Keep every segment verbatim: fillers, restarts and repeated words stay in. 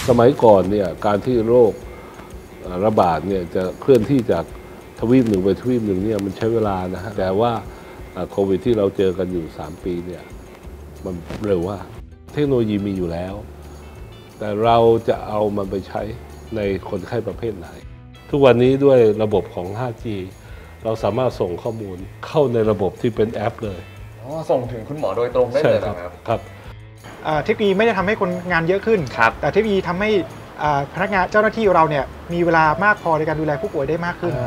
สมัยก่อนเนี่ยการที่โรคระบาดเนี่ยจะเคลื่อนที่จากทวีปหนึ่งไปทวีปหนึ่งเนี่ยมันใช้เวลานะฮะแต่ว่าโควิดที่เราเจอกันอยู่สามปีเนี่ยมันเร็วว่าเทคโนโลยีมีอยู่แล้วแต่เราจะเอามันไปใช้ในคนไข้ประเภทไหนทุกวันนี้ด้วยระบบของ ห้าจี เราสามารถส่งข้อมูลเข้าในระบบที่เป็นแอปเลยอ๋อส่งถึงคุณหมอโดยตรงได้เลยครับครับเทคโนโลยีไม่ได้ทำให้คนงานเยอะขึ้นแต่เทคโนโลยีทำให้พนักงานเจ้าหน้าที่เราเนี่ยมีเวลามากพอในการดูแลผู้ป่วยได้มากขึ้น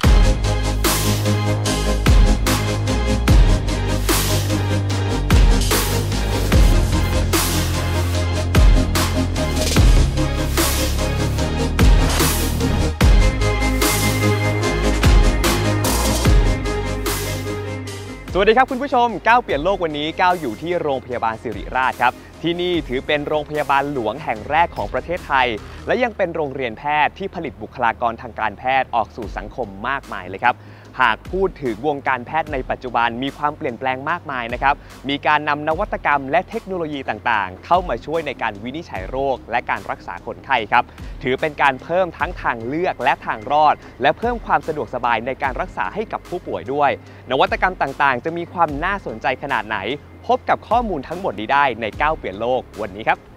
สวัสดีครับคุณผู้ชมก้าวเปลี่ยนโลกวันนี้ก้าวอยู่ที่โรงพยาบาลสิริราชครับที่นี่ถือเป็นโรงพยาบาลหลวงแห่งแรกของประเทศไทยและยังเป็นโรงเรียนแพทย์ที่ผลิตบุคลากรทางการแพทย์ออกสู่สังคมมากมายเลยครับหากพูดถึงวงการแพทย์ในปัจจุบันมีความเปลี่ยนแปลงมากมายนะครับมีการนำนวัตกรรมและเทคโนโลยีต่างๆเข้ามาช่วยในการวินิจฉัยโรคและการรักษาคนไข้ครับถือเป็นการเพิ่มทั้งทางเลือกและทางรอดและเพิ่มความสะดวกสบายในการรักษาให้กับผู้ป่วยด้วยนวัตกรรมต่างๆจะมีความน่าสนใจขนาดไหนพบกับข้อมูลทั้งหมดนี้ได้ในก้าวเปลี่ยนโลกวันนี้ครับ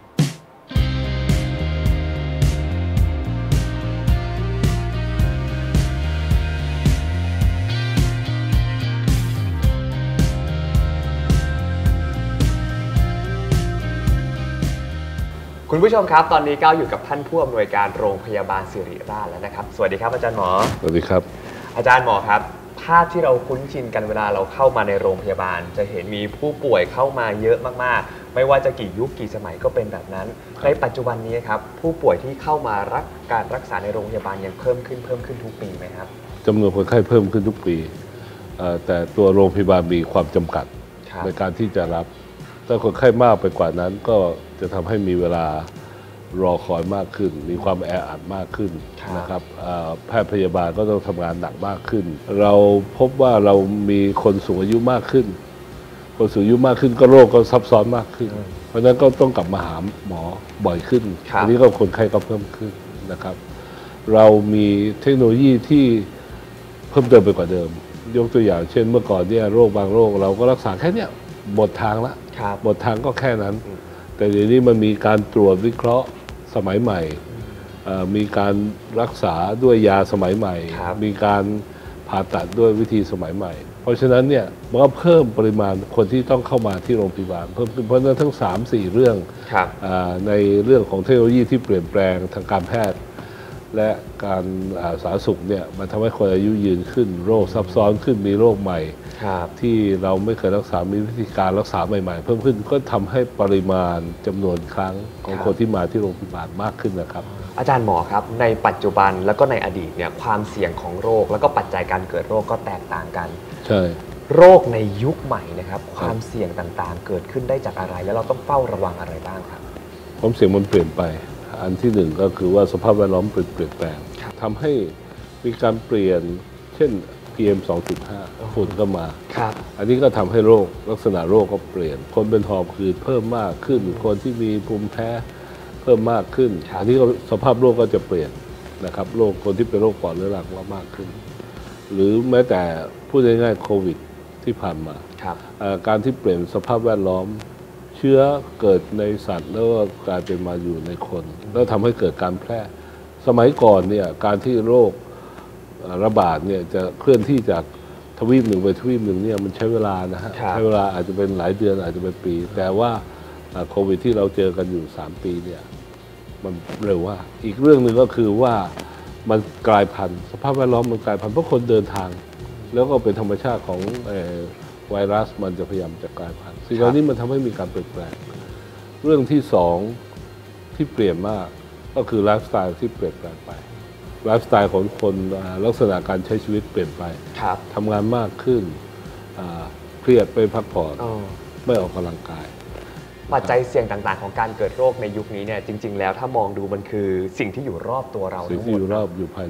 คุณผู้ชมครับตอนนี้ก้าวอยู่กับท่านผู้อำนวยการโรงพยาบาลสิริราชแล้วนะครับสวัสดีครับอาจารย์หมอสวัสดีครับอาจารย์หมอครับภาพที่เราคุ้นชินกันเวลาเราเข้ามาในโรงพยาบาลจะเห็นมีผู้ป่วยเข้ามาเยอะมากๆไม่ว่าจะกี่ยุคกี่สมัยก็เป็นแบบนั้นในปัจจุบันนี้ครับผู้ป่วยที่เข้ามารับการรักษาในโรงพยาบาลยังเพิ่มขึ้นเพิ่มขึ้นทุกปีไหมครับจำนวนคนไข้เพิ่มขึ้นทุกปีแต่ตัวโรงพยาบาลมีความจำกัดในการที่จะรับถ้าคนไข้มากไปกว่านั้นก็จะทำให้มีเวลารอคอยมากขึ้นมีความแออัดมากขึ้นนะครับแพทย์พยาบาลก็ต้องทำงานหนักมากขึ้นเราพบว่าเรามีคนสูงอายุมากขึ้นคนสูงอายุมากขึ้นก็โรคก็ซับซ้อนมากขึ้นเพราะฉะนั้นก็ต้องกลับมาหาหมอบ่อยขึ้นอันนี้ก็คนไข้ก็เพิ่มขึ้นนะครับเรามีเทคโนโลยีที่เพิ่มเติมไปกว่าเดิมยกตัวอย่างเช่นเมื่อก่อนเนี่ยโรคบางโรคเราก็รักษาแค่เนี้ยหมดทางละหมดทางก็แค่นั้นแต่เดี๋ยวนี้มันมีการตรวจวิเคราะห์สมัยใหม่มีการรักษาด้วยยาสมัยใหม่มีการผ่าตัดด้วยวิธีสมัยใหม่เพราะฉะนั้นเนี่ยมันก็เพิ่มปริมาณคนที่ต้องเข้ามาที่โรงพยาบาลเพิ่มขึ้นเพราะฉะนั้นทั้ง สามสี่ เรื่องในเรื่องของเทคโนโลยีที่เปลี่ยนแปลงทางการแพทย์และการสาธารณสุขเนี่ยมันทำให้คนอายุยืนขึ้นโรคซับซ้อนขึ้นมีโรคใหม่ที่เราไม่เคยรักษามีวิธีการรักษาใหม่ๆเพิ่มขึ้นก็ทำให้ปริมาณจำนวนครั้งของคนที่มาที่โรงพยาบาลมากขึ้นนะครับอาจารย์หมอครับในปัจจุบันแล้วก็ในอดีตเนี่ยความเสี่ยงของโรคแล้วก็ปัจจัยการเกิดโรคก็แตกต่างกันใช่โรคในยุคใหม่นะครับความเสี่ยงต่างๆเกิดขึ้นได้จากอะไรแล้วเราต้องเฝ้าระวังอะไรบ้างครับความเสี่ยงมันเปลี่ยนไปอันที่หนึ่งก็คือว่าสภาพแวดล้อมเปลี่ยนแปลงทำให้มีการเปลี่ยนเช่น พี เอ็ม สองจุดห้า ฝุ่นก็มาอันนี้ก็ทำให้โรคลักษณะโรคก็เปลี่ยนคนเป็นหอบหืดเพิ่มมากขึ้นคนที่มีภูมิแพ้เพิ่มมากขึ้นอันนี้ก็สภาพโรคก็จะเปลี่ยนนะครับโรคคนที่เป็นโรคปอดเรื้อรังก็มากขึ้นหรือแม้แต่พูดง่ายๆโควิดที่ผ่านมาการที่เปลี่ยนสภาพแวดล้อมเชื้อเกิดในสัตว์แล้วก็กลายเป็นมาอยู่ในคนแล้วทำให้เกิดการแพร่สมัยก่อนเนี่ยการที่โรคระบาดเนี่ยจะเคลื่อนที่จากทวีปหนึ่งไปทวีปหนึ่งเนี่ยมันใช้เวลานะฮะใช้เวลาอาจจะเป็นหลายเดือนอาจจะเป็นปีแต่ว่าโควิดที่เราเจอกันอยู่สามปีเนี่ยมันเร็วว่าอีกเรื่องหนึ่งก็คือว่ามันกลายพันธุ์สภาพแวดล้อมมันกลายพันธุ์เพราะคนเดินทางแล้วก็เป็นธรรมชาติของไวรัสมันจะพยายามจะกลายพันธุ์สิ่งเหล่านี้มันทำให้มีการเปลี่ยนแปลงเรื่องที่สองที่เปลี่ยนมากก็คือไลฟ์สไตล์ที่เปลี่ยนแปลงไปไลฟ์สไตล์ของคนลักษณะการใช้ชีวิตเปลี่ยนไปทำงานมากขึ้นเครียดไปพักผ่อนไม่ออกกำลังกายปัจจัยเสี่ยงต่างๆของการเกิดโรคในยุคนี้เนี่ยจริงๆแล้วถ้ามองดูมันคือสิ่งที่อยู่รอบตัวเราสิ่งที่อยู่รอบอยู่ภายนอก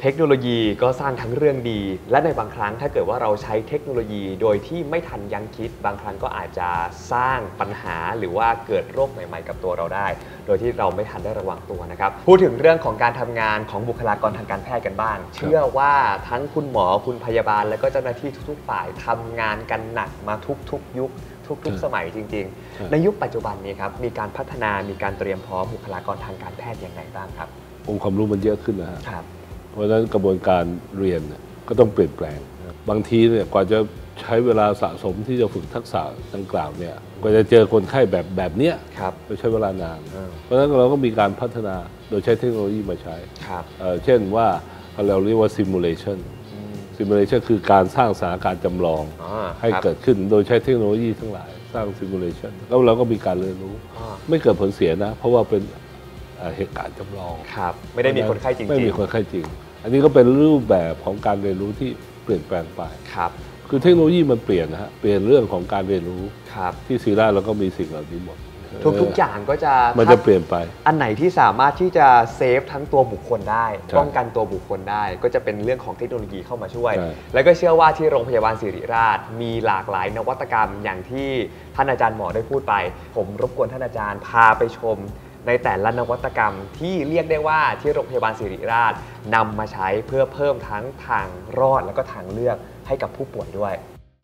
เทคโนโลยีก็สร้างทั้งเรื่องดีและในบางครั้งถ้าเกิดว่าเราใช้เทคโนโลยีโดยที่ไม่ทันยั้งคิดบางครั้งก็อาจจะสร้างปัญหาหรือว่าเกิดโรคใหม่ๆกับตัวเราได้โดยที่เราไม่ทันได้ระวังตัวนะครับพูดถึงเรื่องของการทำงานของบุคลากรทางการแพทย์กันบ้างเชื่อว่าทั้งคุณหมอคุณพยาบาลและก็เจ้าหน้าที่ทุกๆฝ่ายทำงานกันหนักมาทุกๆยุคทุกๆสมัยจริงๆในยุคปัจจุบันนี้ครับมีการพัฒนามีการเตรียมพร้อมบุคลากรทางการแพทย์อย่างไรบ้างครับองค์ความรู้มันเยอะขึ้นนะฮะครับเพราะฉะนั้นกระบวนการเรียนก็ต้องเปลี่ยนแปลงบางทีเนี่ยกว่าจะใช้เวลาสะสมที่จะฝึกทักษะดังกล่าวเนี่ยกว่าจะเจอคนไข้แบบแบบเนี้ยจะใช้เวลานานเพราะฉะนั้นเราก็มีการพัฒนาโดยใช้เทคโนโลยีมาใช้เช่นว่าเราเรียกว่า simulation simulation คือการสร้างสถานการณ์จำลองให้เกิดขึ้นโดยใช้เทคโนโลยีทั้งหลายสร้าง simulation แล้วเราก็มีการเรียนรู้ไม่เกิดผลเสียนะเพราะว่าเป็นเหตุการณ์จำลองครับไม่ได้มีคนไข้จริงๆไม่มีคนไข้จริงอันนี้ก็เป็นรูปแบบของการเรียนรู้ที่เปลี่ยนแปลงไปครับคือเทคโนโลยีมันเปลี่ยนนะฮะเปลี่ยนเรื่องของการเรียนรู้ครับที่ศิริราชเราก็มีสิ่งเหล่านี้หมดทุกๆอย่างก็จะมันจะเปลี่ยนไปอันไหนที่สามารถที่จะเซฟทั้งตัวบุคคลได้ป้องกันตัวบุคคลได้ก็จะเป็นเรื่องของเทคโนโลยีเข้ามาช่วยแล้วก็เชื่อว่าที่โรงพยาบาลศิริราชมีหลากหลายนวัตกรรมอย่างที่ท่านอาจารย์หมอได้พูดไปผมรบกวนท่านอาจารย์พาไปชมในแต่ละนวัตกรรมที่เรียกได้ว่าที่โรงพยาบาลศิริราชนำมาใช้เพื่อเพิ่มทั้งทางรอดแล้วก็ทางเลือกให้กับผู้ป่วยด้วย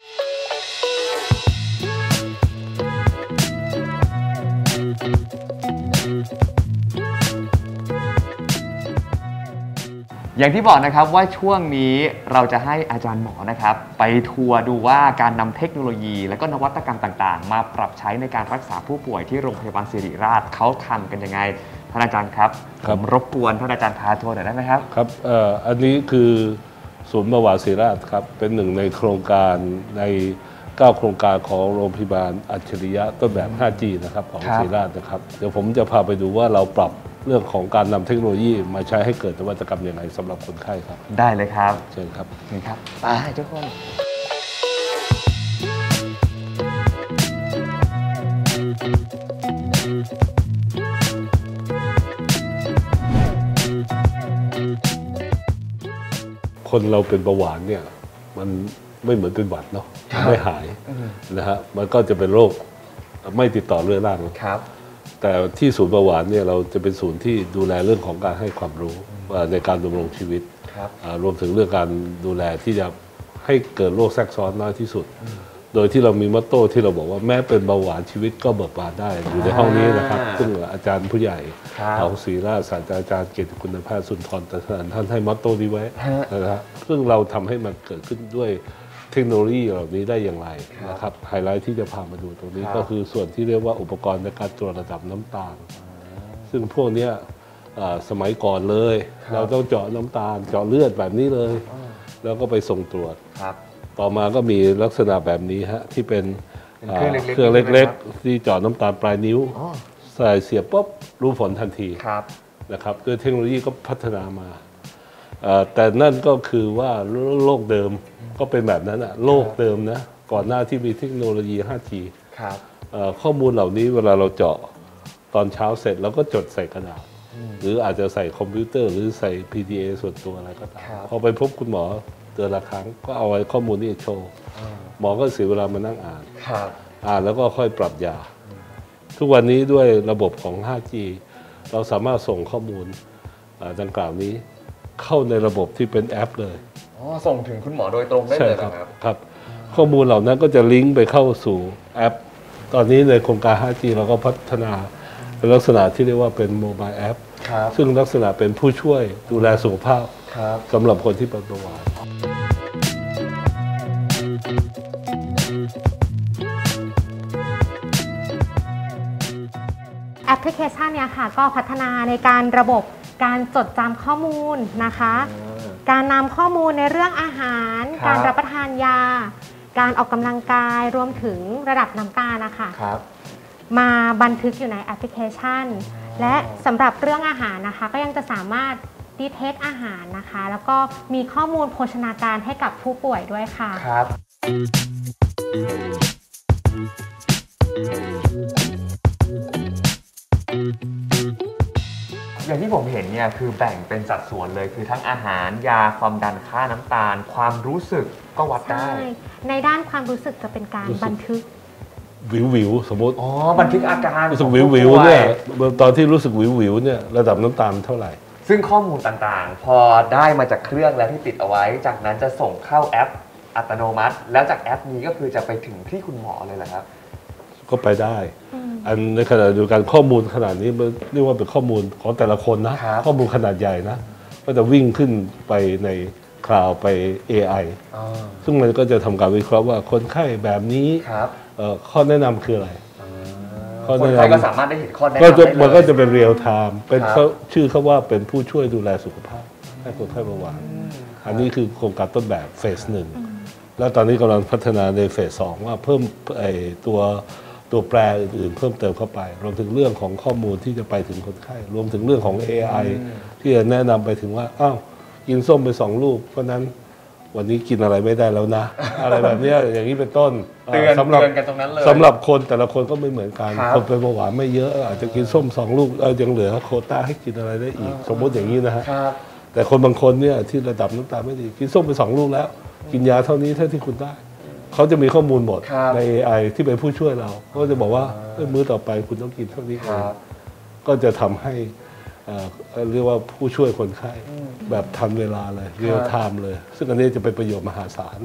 อย่างที่บอกนะครับว่าช่วงนี้เราจะให้อาจารย์หมอนะครับไปทัวร์ดูว่าการนำเทคโนโลยีและก็นวัตกรรมต่างๆมาปรับใช้ในการรักษาผู้ป่วยที่โรงพยาบาลศิริราชเขาทำกันยังไงท่านอาจารย์ครับผมรบกวนท่านอาจารย์พาทัวร์หน่อยได้ไหมครับครับเอ่ออันนี้คือศูนย์เบาหวานศิริราชครับเป็นหนึ่งในโครงการในเก้าโครงการของโรงพยาบาลอัจฉริยะต้นแบบ ห้าจี นะครับของศิริราชนะครับเดี๋ยวผมจะพาไปดูว่าเราปรับเรื่องของการนำเทคโนโลยีมาใช้ให้เกิดนวัตกรรมอย่างไรสำหรับคนไข้ครับได้เลยครับเชิญครับนี่ครับไปทุกคนคนเราเป็นเบาหวานเนี่ยมันไม่เหมือนเป็นหวัดเนาะไม่หายนะฮะมันก็จะเป็นโรคไม่ติดต่อเรื้อรังครับแต่ที่ศูนย์เบาหวานเนี่ยเราจะเป็นศูนย์ที่ดูแลเรื่องของการให้ความรู้ในการดำรงชีวิตรวมถึงเรื่องการดูแลที่จะให้เกิดโรคแทรกซ้อนน้อยที่สุดโดยที่เรามีมอตโต้ที่เราบอกว่าแม้เป็นเบาหวานชีวิตก็เบิกบานได้อยู่ในห้องนี้นะครับซึ่งอาจารย์ผู้ใหญ่ของศิริราชศาสตราจารย์เกียรติคุณแพทย์สุนทร ตันสนันท่านให้มอตโต้นี้ไว้นะครับซึ่งเราทำให้มันเกิดขึ้นด้วยเทคโนโลยีเหล่านี้ได้อย่างไรนะครับไฮไลท์ที่จะพามาดูตรงนี้ก็คือส่วนที่เรียกว่าอุปกรณ์ในการตรวจระดับน้ำตาลซึ่งพวกนี้สมัยก่อนเลยเราต้องเจาะน้ำตาลเจาะเลือดแบบนี้เลยแล้วก็ไปส่งตรวจต่อมาก็มีลักษณะแบบนี้ฮะที่เป็นเครื่องเล็กๆที่เจาะน้ำตาลปลายนิ้วใส่เสียบปุ๊บรู้ผลทันทีนะครับด้วยเทคโนโลยีก็พัฒนามาแต่นั่นก็คือว่าโลกเดิมก็เป็นแบบนั้นอะโลกเดิมนะก่อนหน้าที่มีเทคโนโลยี ห้าจี ข้อมูลเหล่านี้เวลาเราเจาะตอนเช้าเสร็จเราก็จดใส่กระดาษหรืออาจจะใส่คอมพิวเตอร์หรือใส่ พี ดี เอ ส่วนตัวอะไรก็ตามพอไปพบคุณหมอเดือนละครั้งก็เอาไว้ข้อมูลนี้โชว์หมอก็เสียเวลามานั่งอ่านอ่านแล้วก็ค่อยปรับยาทุกวันนี้ด้วยระบบของ ห้าจี เราสามารถส่งข้อมูลดังกล่าวนี้เข้าในระบบที่เป็นแอปเลยอ๋อส่งถึงคุณหมอโดยตรงได้เลยครับครับข้อมูลเหล่านั้นก็จะลิงก์ไปเข้าสู่แอปตอนนี้ในโครงการ ห้าจี เราก็พัฒนาเป็นลักษณะที่เรียกว่าเป็นโมบายแอปซึ่งลักษณะเป็นผู้ช่วยดูแลสุขภาพสำหรับคนที่เป็นเบาหวานแอปพลิเคชันเนี่ยค่ะก็พัฒนาในการระบบการจดจำข้อมูลนะคะการนำข้อมูลในเรื่องอาหารการรับประทานยาการออกกำลังกายรวมถึงระดับน้ำตาลนะคะมาบันทึกอยู่ในแอปพลิเคชันและสำหรับเรื่องอาหารนะคะก็ยังจะสามารถดีเทคอาหารนะคะแล้วก็มีข้อมูลโภชนาการให้กับผู้ป่วยด้วยค่ะครับอย่างที่ที่ผมเห็นเนี่ยคือแบ่งเป็นสัดส่วนเลยคือทั้งอาหารยาความดันค่าน้ำตาลความรู้สึกก็วัดได้ในด้านความรู้สึกจะเป็นการบันทึกวิววิวสมมติอ๋อบันทึกอาการรู้สึกวิววิวเนี่ยตอนที่รู้สึกวิววิวเนี่ยระดับน้ำตาลเท่าไหร่ซึ่งข้อมูลต่างๆพอได้มาจากเครื่องแล้วที่ติดเอาไว้จากนั้นจะส่งเข้าแอปอัตโนมัติแล้วจากแอปนี้ก็คือจะไปถึงที่คุณหมอเลยแหละครับก็ไปได้อันในขณะเดียวกันข้อมูลขนาดนี้มันเรียกว่าเป็นข้อมูลของแต่ละคนนะข้อมูลขนาดใหญ่นะก็จะวิ่งขึ้นไปในคลาวด์ไป เอ ไอ ซึ่งมันก็จะทำการวิเคราะห์ว่าคนไข้แบบนี้ข้อแนะนำคืออะไรคนไข้ก็สามารถได้เห็นข้อแนะนำได้เลยมันก็จะเป็นเรียลไทม์เป็นเขาชื่อเขาว่าเป็นผู้ช่วยดูแลสุขภาพให้คนไข้เบาหวานอันนี้คือโครงการต้นแบบเฟสหนึ่งแล้วตอนนี้กำลังพัฒนาในเฟสสองว่าเพิ่มไอ้ตัวตัวแปรอื่นๆเพิ่มเติมเข้าไปรวมถึงเรื่องของข้อมูลที่จะไปถึงคนไข้รวมถึงเรื่องของ เอ ไอ ที่จะแนะนำไปถึงว่าอ้าวกินส้มไปสองลูกเพราะนั้นวันนี้กินอะไรไม่ได้แล้วนะ อะไรแบบนี้อย่างนี้เป็นต้นเตือนสำหรับกันตรงนั้นเลยสำหรับคนแต่ละคนก็ไม่เหมือนกันคนเป็นเบาหวานไม่เยอะอาจจะกินส้มสองลูกยังเหลือโควต้าให้กินอะไรได้อีกสมมติอย่างนี้นะฮะแต่คนบางคนเนี่ยที่ระดับน้ำตาลไม่ดีกินส้มไปสองลูกแล้วกินยาเท่านี้เท่าที่คุณได้เขาจะมีข้อมูลหมดใน เอ ไอ ที่เป็นผู้ช่วยเราเขาจะบอกว่ามื้อต่อไปคุณต้องกินเท่านี้ก็จะทำให้เรียกว่าผู้ช่วยคนไข้แบบทันเวลาเลยเรียลไทม์เลยซึ่งอันนี้จะเป็นประโยชน์มหาศาล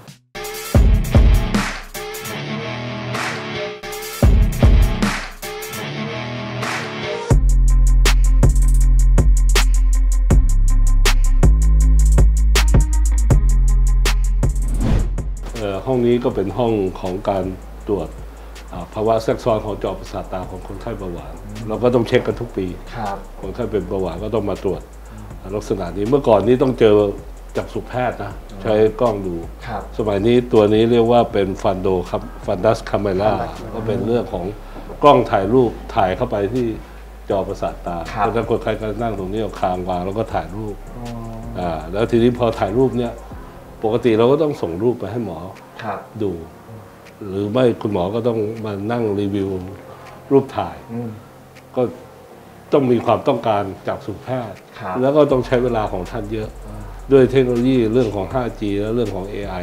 ห้องนี้ก็เป็นห้องของการตรวจภาวะแทรกซ้อนของจอประสาทตาของคนไข้เบาหวานเราก็ต้องเช็คกันทุกปีคนไข้เป็นเบาหวานก็ต้องมาตรวจลักษณะนี้เมื่อก่อนนี้ต้องเจอจักษุแพทย์นะใช้กล้องดูสมัยนี้ตัวนี้เรียกว่าเป็นฟันโดครับฟันดัสคาเมล่าก็เป็นเรื่องของกล้องถ่ายรูปถ่ายเข้าไปที่จอประสาทตาแล้วถ้าคนไข้ก็นั่งตรงนี้เอาคางวางแล้วก็ถ่ายรูปอ่าแล้วทีนี้พอถ่ายรูปเนี่ยปกติเราก็ต้องส่งรูปไปให้หมอดูหรือไม่คุณหมอก็ต้องมานั่งรีวิวรูปถ่ายก็ต้องมีความต้องการจากสุขแพทย์แล้วก็ต้องใช้เวลาของท่านเยอะด้วยเทคโนโลยีเรื่องของ ห้าจี และเรื่องของ เอ ไอ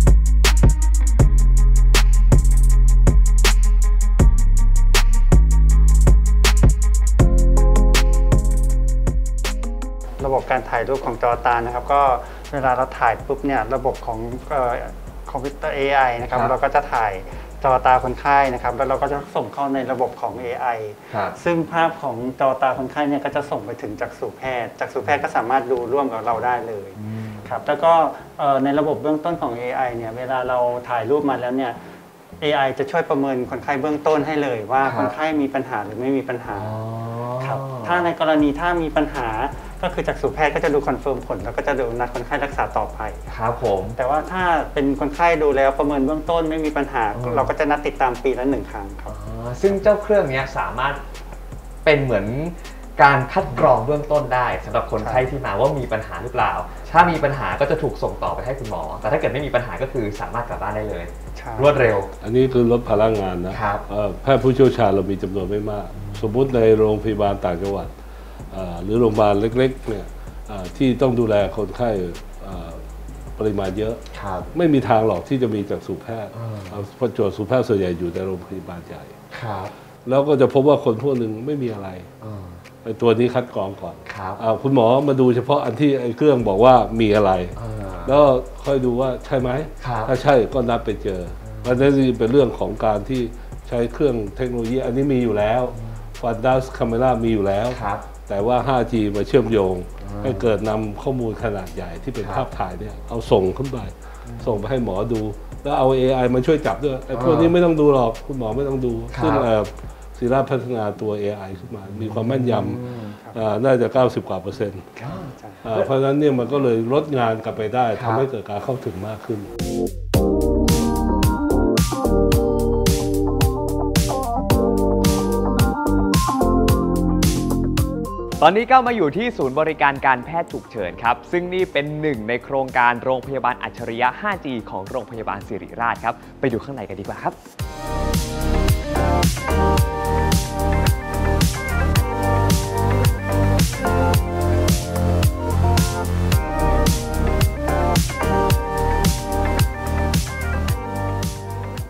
ระบบการถ่ายรูปของจอตานะครับก็เวลาเราถ่ายปุ๊บเนี่ยระบบของคอมพิวเตอร์ เอ ไอ นะครับเราก็จะถ่ายจอตาคนไข้นะครับแล้วเราก็จะส่งเข้าในระบบของ เอ ไอ ซึ่งภาพของจอตาคนไข้เนี่ยก็จะส่งไปถึงจักษุแพทย์จักษุแพทย์ก็สามารถดูร่วมกับเราได้เลยครับแล้วก็ในระบบเบื้องต้นของ เอ ไอ เนี่ยเวลาเราถ่ายรูปมาแล้วเนี่ย เอ ไอ จะช่วยประเมินคนไข้เบื้องต้นให้เลยว่าคนไข้มีปัญหาหรือไม่มีปัญหาครับถ้าในกรณีถ้ามีปัญหาก็คือจักษุแพทย์ก็จะดูคอนเฟิร์มผลแล้วก็จะดูนัดคนไข้รักษาต่อไปครับผมแต่ว่าถ้าเป็นคนไข้ดูแล้วประเมินเบื้องต้นไม่มีปัญหาเราก็จะนัดติดตามปีละหนึ่งครั้งครับซึ่งเจ้าเครื่องนี้สามารถเป็นเหมือนการคัดกรองเบื้องต้นได้สำหรับคนไข้ที่มาว่ามีปัญหาหรือเปล่าถ้ามีปัญหาก็จะถูกส่งต่อไปให้คุณหมอแต่ถ้าเกิดไม่มีปัญหาก็คือสามารถกลับบ้านได้เลยรวดเร็วอันนี้คือลดภาระงานนะแพทย์ผู้เชี่ยวชาญเรามีจำนวนไม่มากสมมุติในโรงพยาบาลต่างจังหวัดหรือโรงพยาบาลเล็กๆเนี่ยที่ต้องดูแลคนไข้ปริมาณเยอะไม่มีทางหรอกที่จะมีจักษุแพทย์เพราะจักษุแพทย์ส่วนใหญ่อยู่ในโรงพยาบาลใหญ่แล้วก็จะพบว่าคนพวกหนึ่งไม่มีอะไรไอ้ตัวนี้คัดกรองก่อนคุณหมอมาดูเฉพาะอันที่ไอ้เครื่องบอกว่ามีอะไรแล้วค่อยดูว่าใช่ไหมถ้าใช่ก็นัดไปเจอเพราะนั่นเป็นเรื่องของการที่ใช้เครื่องเทคโนโลยีอันนี้มีอยู่แล้วฟันดัสคาเมล่ามีอยู่แล้วแต่ว่า ห้าจี มาเชื่อมโยงให้เกิดนำข้อมูลขนาดใหญ่ที่เป็นภาพถ่ายเนี่ยเอาส่งขึ้นไปส่งไปให้หมอดูแล้วเอา เอ ไอ มาช่วยจับด้วยไอ้พวกนี้ไม่ต้องดูหรอกคุณหมอไม่ต้องดูซึ่งศิริราชพัฒนาตัว เอ ไอ ขึ้นมามีความแม่นยำน่าจะเก้าสิบกว่าเปอร์เซ็นต์เพราะฉะนั้นเนี่ยมันก็เลยลดงานกลับไปได้ทำให้เกิดการเข้าถึงมากขึ้นตอนนี้ก้าวมาอยู่ที่ศูนย์บริการการแพทย์ฉุกเฉินครับซึ่งนี่เป็นหนึ่งในโครงการโรงพยาบาลอัจฉริยะ ห้าจี ของโรงพยาบาลศิริราชครับไปดูข้างในกันดีกว่าครับ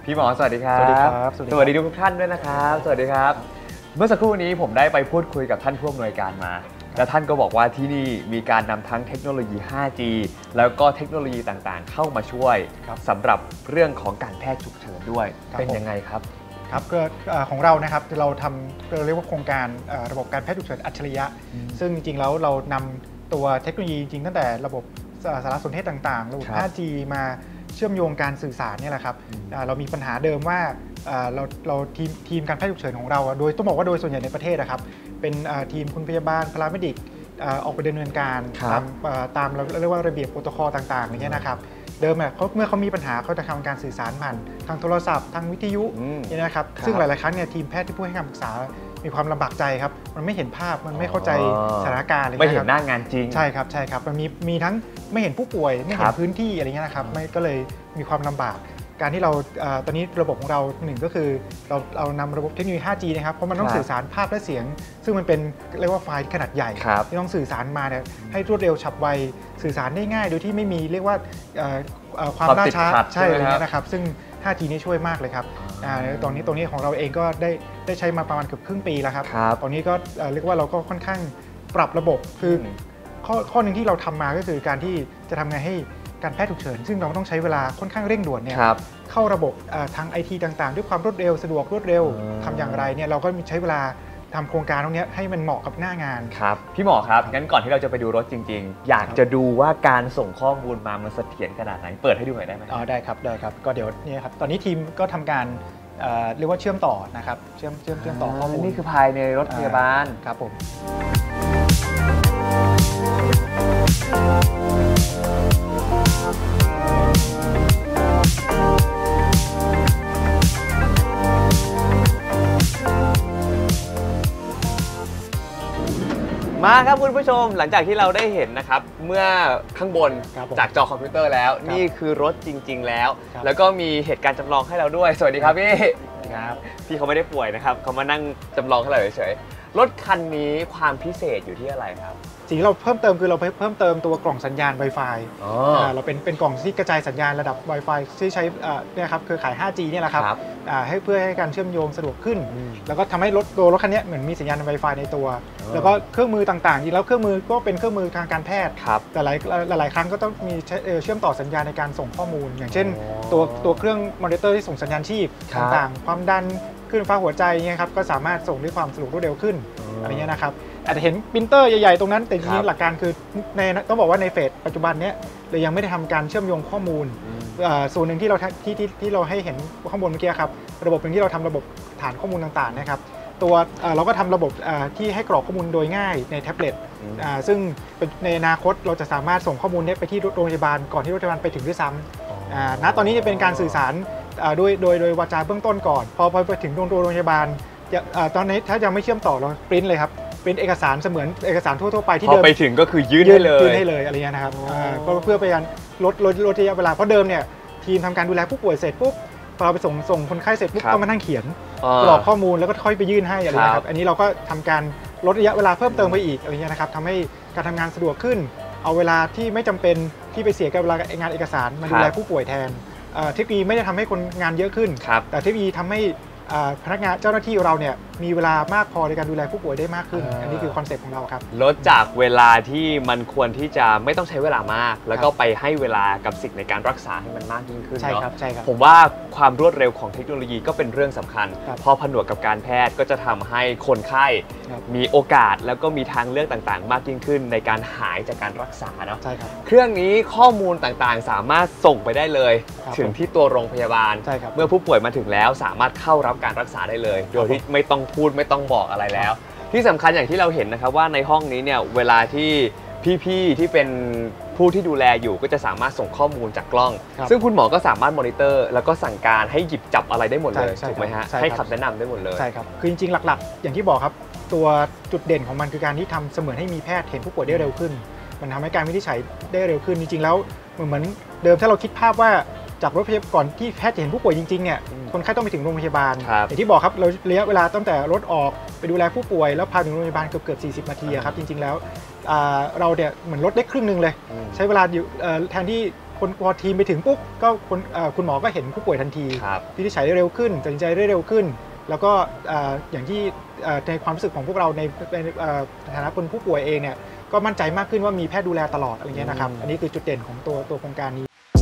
พี่หมอสวัสดีครับสวัสดีครับสวัสดีทุกท่านด้วยนะครับสวัสดีครับเมื่อสักครู่นี้ผมได้ไปพูดคุยกับท่านผู้อำนวยการมาแล้วท่านก็บอกว่าที่นี่มีการนำทั้งเทคโนโลยี ไฟว์จี แล้วก็เทคโนโลยีต่างๆเข้ามาช่วยสำหรับเรื่องของการแพทย์ฉุกเฉินด้วยเป็นยังไงครับครับก็ของเรานะครับเราทำเราเรียกว่าโครงการระบบการแพทย์ฉุกเฉินอัจฉริยะซึ่งจริงๆแล้วเรานำตัวเทคโนโลยีจริงๆตั้งแต่ระบบสารสนเทศต่างๆระบบ ไฟว์จี มาเชื่อมโยงการสื่อสารนี่แหละครับเรามีปัญหาเดิมว่าเราเราทีมทีมการแพทย์ฉุกเฉินของเราโดยต้องบอกว่าโดยส่วนใหญ่ในประเทศนะครับเป็นทีมคุณพยาบาลพาราเมดิกออกไปดำเนินการตามตามเราเรียกว่าระเบียบโปรโตคอลต่างๆอย่างเงี้ยนะครับเดิมเนี่ยเมื่อเขามีปัญหาเขาจะทำการสื่อสารผ่านทางโทรศัพท์ทางวิทยุนี่นะครับซึ่งหลายๆครั้งเนี่ยทีมแพทย์ที่ผู้ให้คำปรึกษามีความลำบากใจครับมันไม่เห็นภาพมันไม่เข้าใจสถานการณ์อะไรไม่เห็นหน้างานจริงใช่ครับใช่ครับมันมีมีทั้งไม่เห็นผู้ป่วยไม่เห็นพื้นที่อะไรเงี้ยนะครับไม่ก็เลยมีความลำบากการที่เราตอนนี้ระบบของเราหนึ่งก็คือเราเรานำระบบเทคโนโลยี ไฟว์จี นะครับเพราะมันต้องสื่อสารภาพและเสียงซึ่งมันเป็นเรียกว่าไฟล์ขนาดใหญ่ที่ต้องสื่อสารมาเนี่ยให้รวดเร็วฉับไวสื่อสารได้ง่ายโดยที่ไม่มีเรียกว่าความล่าช้าใช่อะไรเงี้ยนะครับซึ่ง ไฟว์จี นี่ช่วยมากเลยครับตอนนี้ตรงนี้ของเราเองก็ได้ได้ใช้มาประมาณเกือบครึ่งปีแล้วครับตอนนี้ก็เรียกว่าเราก็ค่อนข้างปรับระบบคือข้อข้อหนึ่งที่เราทำมาก็คือการที่จะทำไงให้การแพทย์ฉุกเฉินซึ่งเราต้องใช้เวลาค่อนข้างเร่งด่วนเนี่ยเข้าระบบทาง ไอ ที ต่างๆด้วยความรวดเร็วสะดวกรวดเร็วทำอย่างไรเนี่ยเราก็ใช้เวลาทำโครงการตรงนี้ให้มันเหมาะกับหน้างานครับพี่หมอครับงั้นก่อนที่เราจะไปดูรถจริงๆอยากจะดูว่าการส่งข้อมูลมามันเสถียรขนาดไหนเปิดให้ดูหน่อยได้ไหมอ๋อได้ครับได้ครับก็เดี๋ยวนี่ครับตอนนี้ทีมก็ทำการเรียกว่าเชื่อมต่อนะครับเชื่อมเชื่อมเชื่อมต่อข้อมูลนี่คือภายในรถพยาบาลครับผมมาครับคุณผู้ชมหลังจากที่เราได้เห็นนะครับเมื่อข้างบนจากจอคอมพิวเตอร์แล้วนี่คือรถจริงๆแล้วแล้วก็มีเหตุการณ์จำลองให้เราด้วยสวัสดีครับพี่ครับพี่เขาไม่ได้ป่วยนะครับเขามานั่งจำลองให้เราเฉยๆรถคันนี้ความพิเศษอยู่ที่อะไรครับสิ่งที่เราเพิ่มเติมคือเราเพิ่มเติมตัวกล่องสัญญาณ Wi-Fi เราเป็นเป็นกล่องที่กระจายสัญญาณระดับ Wi-Fi ที่ใช้เนี่ยครับเครือข่าย ไฟว์จี เนี่ยแหละครับให้เพื่อให้การเชื่อมโยงสะดวกขึ้นแล้วก็ทำให้รถตัวรถคันนี้เหมือนมีสัญญาณ Wi-Fi ในตัวแล้วก็เครื่องมือต่างๆจริงแล้วเครื่องมือก็เป็นเครื่องมือทางการแพทย์แต่หลายหลายครั้งก็ต้องมีเชื่อมต่อสัญญาณในการส่งข้อมูลอย่างเช่นตัวตัวเครื่องมอนิเตอร์ที่ส่งสัญญาณชีพต่างๆความดันคลื่นฟ้าหัวใจเนี่ยครับก็สามารถส่งด้วยความสะดวกรวดเร็วขึ้นอะไรเงี้ยนะครับอาจจะเห็นปรินเตอร์ใหญ่ๆตรงนั้นแต่จริงๆหลักการคือในต้องบอกว่าในเฟสปัจจุบันนี้เรายังไม่ได้ทำการเชื่อมโยงข้อมูลส่วนหนึ่งที่เราที่ที่ที่เราให้เห็นข้างบนเมื่อกี้ครับระบบหนึ่งที่เราทำระบบฐานข้อมูลต่างๆนะครับตัวเราก็ทำระบบที่ให้กรอกข้อมูลโดยง่ายในแท็บเล็ตซึ่งในอนาคตเราจะสามารถส่งข้อมูลนี้ไปที่โรงพยาบาลก่อนที่โรงพยาบาลไปถึงด้วยซ้ำณตอนนี้จะเป็นการสื่อสารโดยโดยโดยวาจาเบื้องต้นก่อนพอไปถึงโรงพยาบาลตอนนี้ถ้ายังไม่เชื่อมต่อเราปริ้นเลยครับเป็นเอกสารเสมือนเอกสารทั่วๆไปที่เดิมพอไปถึงก็คือยื่นให้เลยยื่นให้เลยอะไรเงี้ยนะครับก็เพื่อไปการลดลดลดระยะเวลาเพราะเดิมเนี่ยทีมทำการดูแลผู้ป่วยเสร็จปุ๊บพอเราไปส่งส่งคนไข้เสร็จปุ๊บก็มานั่งเขียนกรอกข้อมูลแล้วก็ค่อยไปยื่นให้อะไรเงี้ยครับอันนี้เราก็ทำการลดระยะเวลาเพิ่มเติมไปอีกอะไรเงี้ยนะครับทำให้การทำงานสะดวกขึ้นเอาเวลาที่ไม่จำเป็นที่ไปเสียกับเวลางานเอกสารมาดูแลผู้ป่วยแทนเทคโนโลยีไม่ได้ทำให้คนงานเยอะขึ้นแต่เทคโนโลยีทำให้พนักงานเจ้าหน้าที่เราเนี่ยมีเวลามากพอในการดูแลผู้ป่วยได้มากขึ้นอันนี้คือคอนเซ็ปต์ของเราครับลดจากเวลาที่มันควรที่จะไม่ต้องใช้เวลามากแล้วก็ไปให้เวลากับสิ่งในการรักษาให้มันมากยิ่งขึ้นใช่ครับใช่ครับผมว่าความรวดเร็วของเทคโนโลยีก็เป็นเรื่องสำคัญพอผนวกกับการแพทย์ก็จะทำให้คนไข้มีโอกาสแล้วก็มีทางเลือกต่างๆมากยิ่งขึ้นในการหายจากการรักษาเนาะใช่ครับเครื่องนี้ข้อมูลต่างๆสามารถส่งไปได้เลยถึงที่ตัวโรงพยาบาลเมื่อผู้ป่วยมาถึงแล้วสามารถเข้ารับการรักษาได้เลยโดยที่ไม่ต้องพูดไม่ต้องบอกอะไรแล้วที่สำคัญอย่างที่เราเห็นนะครับว่าในห้องนี้เนี่ยเวลาที่พี่ๆที่เป็นผู้ที่ดูแลอยู่ก็จะสามารถส่งข้อมูลจากกล้องซึ่งคุณหมอก็สามารถมอนิเตอร์แล้วก็สั่งการให้หยิบจับอะไรได้หมดเลยถูกไหมฮะให้คำแนะนำได้หมดเลยใช่ครับคือจริงๆหลักๆอย่างที่บอกครับตัวจุดเด่นของมันคือการที่ทำเสมือนให้มีแพทย์เห็นผู้ป่วยได้เร็วขึ้นมันทำให้การวินิจฉัยได้เร็วขึ้นจริงๆแล้วเหมือนเดิมถ้าเราคิดภาพว่าจากรถพยาบาลก่อนที่แพทย์จะเห็นผู้ป่วยจริงๆเนี่ยคนไข้ต้องไปถึงโรงพยาบาลอย่างที่บอกครับเราระยะเวลาตั้งแต่รถออกไปดูแลผู้ป่วยแล้วพาถึงโรงพยาบาลเกือบเกือบสี่สิบนาทีครับจริงๆแล้วเราเนี่ยเหมือนลดได้ครึ่งนึงเลยใช้เวลาอยู่แทนที่คนพอทีมไปถึงปุ๊บก็คนคุณหมอก็เห็นผู้ป่วยทันทีวินิจฉัยได้เร็วขึ้นตัดสินใจได้เร็วขึ้นแล้วก็อย่างที่ในความรู้สึกของพวกเราในฐานะคนผู้ป่วยเองเนี่ยก็มั่นใจมากขึ้นว่ามีแพทย์ดูแลตลอดอะไรเงี้ยนะครับอันนี้คือจุดเด่นของตัวตัวโครงการนี้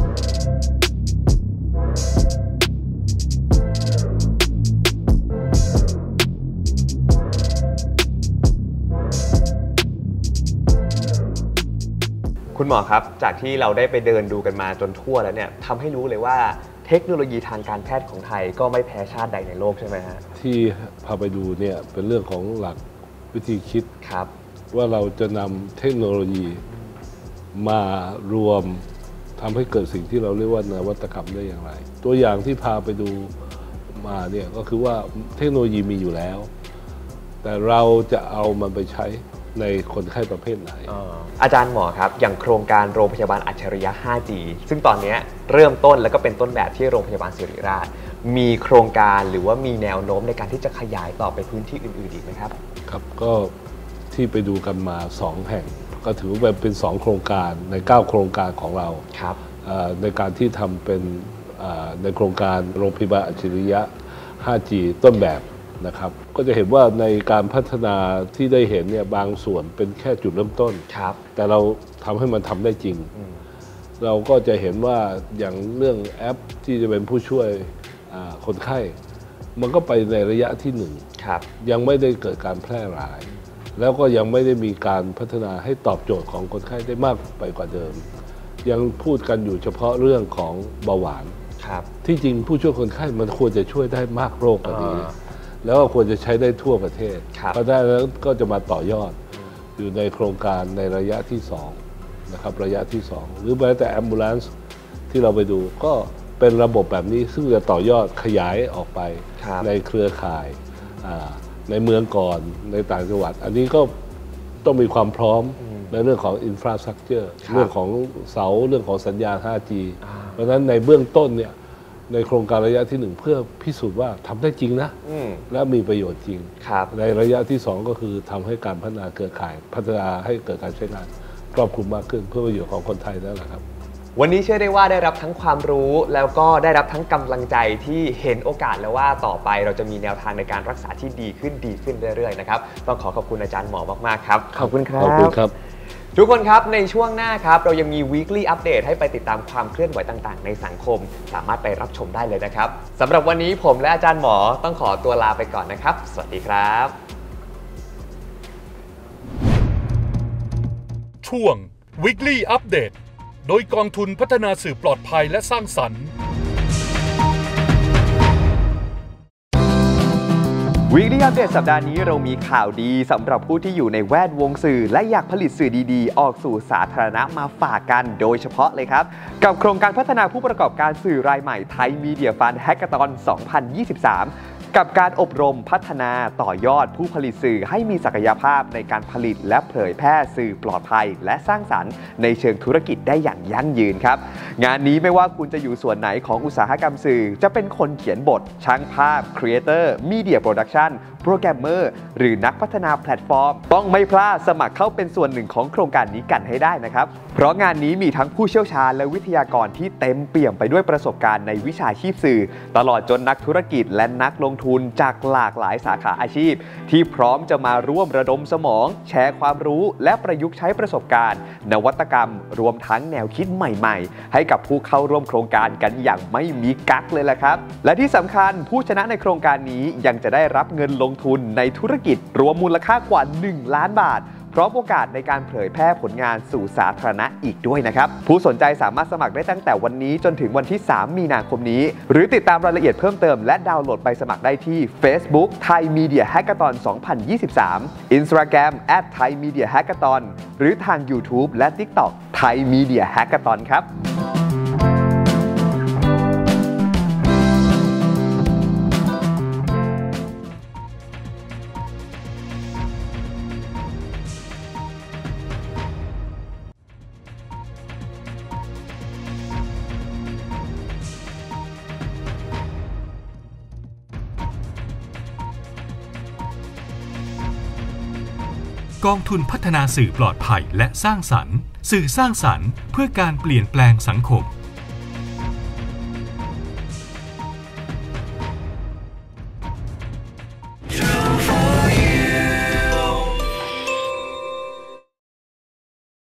คุณหมอครับจากที่เราได้ไปเดินดูกันมาจนทั่วแล้วเนี่ยทำให้รู้เลยว่าเทคโนโลยีทางการแพทย์ของไทยก็ไม่แพ้ชาติใดในโลกใช่ไหมฮะที่พาไปดูเนี่ยเป็นเรื่องของหลักวิธีคิดครับว่าเราจะนำเทคโนโลยีมารวมทำให้เกิดสิ่งที่เราเรียกว่านวัตกรรมได้อย่างไรตัวอย่างที่พาไปดูมาเนี่ยก็คือว่าเทคโนโลยีมีอยู่แล้วแต่เราจะเอามันไปใช้ในคนไข้ประเภทไหนอ, อาจารย์หมอครับอย่างโครงการโรงพยาบาลอัจฉริยะ ไฟว์จี ซึ่งตอนนี้เริ่มต้นแล้วก็เป็นต้นแบบที่โรงพยาบาลศิริราชมีโครงการหรือว่ามีแนวโน้มในการที่จะขยายต่อไปพื้นที่อื่นๆอีกไหมครับครับก็ที่ไปดูกันมาสองแห่งก็ถือว่าเป็นสองโครงการในเก้าโครงการของเราครับในการที่ทำเป็นในโครงการโรงพยาบาลอัจฉริยะ ไฟว์จี ต้นแบบนะครับก็จะเห็นว่าในการพัฒนาที่ได้เห็นเนี่ยบางส่วนเป็นแค่จุดเริ่มต้นครับแต่เราทำให้มันทำได้จริงเราก็จะเห็นว่าอย่างเรื่องแอปที่จะเป็นผู้ช่วยคนไข้มันก็ไปในระยะที่หนึ่งยังไม่ได้เกิดการแพร่หลายแล้วก็ยังไม่ได้มีการพัฒนาให้ตอบโจทย์ของคนไข้ได้มากไปกว่าเดิมยังพูดกันอยู่เฉพาะเรื่องของเบาหวานที่จริงผู้ช่วยคนไข้มันควรจะช่วยได้มากโรคกว่านี้แล้วก็ควรจะใช้ได้ทั่วประเทศเพราะฉะนั้นก็จะมาต่อยอดอยู่ในโครงการในระยะที่สองนะครับระยะที่สองหรือแม้แต่ Ambulance ที่เราไปดูก็เป็นระบบแบบนี้ซึ่งจะต่อยอดขยายออกไปในเครือข่ายในเมืองก่อนในต่างจังหวัดอันนี้ก็ต้องมีความพร้อมในเรื่องของ Infrastructure เรื่องของเสาเรื่องของสัญญาณ ไฟว์จี เพราะฉะนั้นในเบื้องต้นเนี่ยในโครงการระยะที่หนึ่งเพื่อพิสูจน์ว่าทำได้จริงนะและมีประโยชน์จริงในระยะที่สองก็คือทำให้การพัฒนาเครือข่ายพัฒนาให้เกิดการใช้งานครอบคลุมมากขึ้นเพื่อประโยชน์ของคนไทยนั่นแหละครับวันนี้เชื่อได้ว่าได้รับทั้งความรู้แล้วก็ได้รับทั้งกำลังใจที่เห็นโอกาสแล้วว่าต่อไปเราจะมีแนวทางในการรักษาที่ดีขึ้นดีขึ้นเรื่อยๆนะครับต้องขอขอบคุณอาจารย์หมอมากๆครับขอบคุณครับขอบคุณครับทุกคนครับในช่วงหน้าครับเรายังมี weekly update ให้ไปติดตามความเคลื่อนไหวต่างๆในสังคมสามารถไปรับชมได้เลยนะครับสำหรับวันนี้ผมและอาจารย์หมอต้องขอตัวลาไปก่อนนะครับสวัสดีครับช่วง weekly update โดยกองทุนพัฒนาสื่อปลอดภัยและสร้างสรรค์ Weekly Update สัปดาห์นี้เรามีข่าวดีสำหรับผู้ที่อยู่ในแวดวงสื่อและอยากผลิตสื่อดีๆออกสู่สาธารณะมาฝากกันโดยเฉพาะเลยครับกับโครงการพัฒนาผู้ประกอบการสื่อรายใหม่ไทยมีเดียฟันด์แฮกเกอร์ตอน สองพันยี่สิบสามกับการอบรมพัฒนาต่อยอดผู้ผลิตสื่อให้มีศักยภาพในการผลิตและเผยแพร่สื่อปลอดภัยและสร้างสรรค์ในเชิงธุรกิจได้อย่างยั่งยืนครับงานนี้ไม่ว่าคุณจะอยู่ส่วนไหนของอุตสาหกรรมสื่อจะเป็นคนเขียนบทช่างภาพครีเอเตอร์มีเดียโปรดักชันโปรแกรมเมอร์หรือนักพัฒนาแพลตฟอร์มต้องไม่พลาดสมัครเข้าเป็นส่วนหนึ่งของโครงการนี้กันให้ได้นะครับเพราะงานนี้มีทั้งผู้เชี่ยวชาญและวิทยากรที่เต็มเปี่ยมไปด้วยประสบการณ์ในวิชาชีพสื่อตลอดจนนักธุรกิจและนักลงทุนจากหลากหลายสาขาอาชีพที่พร้อมจะมาร่วมระดมสมองแชร์ความรู้และประยุกต์ใช้ประสบการณ์นวัตกรรมรวมทั้งแนวคิดใหม่ๆให้กับผู้เข้าร่วมโครงการกันอย่างไม่มีกั๊กเลยแหละครับและที่สำคัญผู้ชนะในโครงการนี้ยังจะได้รับเงินลงทุนในธุรกิจรวมมูลค่ากว่าหนึ่งล้านบาทพร้อมโอกาสในการเผยแพร่ผลงานสู่สาธารณะอีกด้วยนะครับผู้สนใจสามารถสมัครได้ตั้งแต่วันนี้จนถึงวันที่สามมีนาคมนี้หรือติดตามรายละเอียดเพิ่มเติมและดาวน์โหลดใบสมัครได้ที่ Facebook Thai Media Hackathon สองพันยี่สิบสาม Instagramแอท Thai Media Hackathon หรือทาง YouTube และ TikTok Thai Media Hackathon ครับกองทุนพัฒนาสื่อปลอดภัยและสร้างสรรค์สื่อสร้างสรรค์เพื่อการเปลี่ยนแปลงสังคม